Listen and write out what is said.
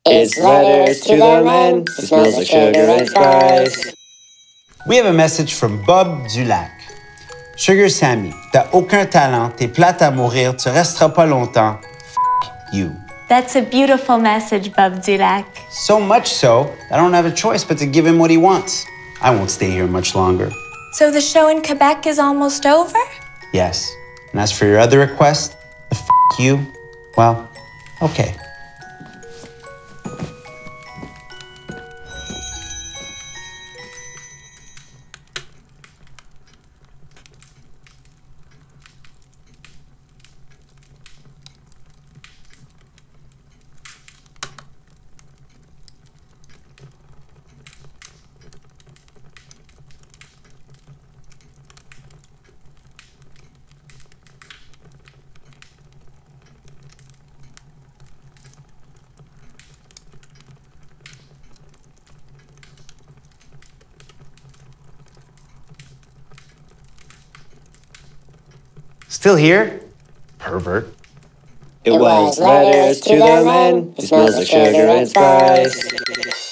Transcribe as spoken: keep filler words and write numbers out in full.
It's letters to the men. It smells like sugar and spice. We have a message from Bob Dulac. Sugar Sammy, t'as aucun talent, t'es plate à mourir, tu resteras pas longtemps. F you. That's a beautiful message, Bob Dulac. So much so, I don't have a choice but to give him what he wants. I won't stay here much longer. So the show in Quebec is almost over? Yes. And as for your other request, the f you, well, okay. Still here? Pervert. It was letters to the men. It smells like sugar and spice.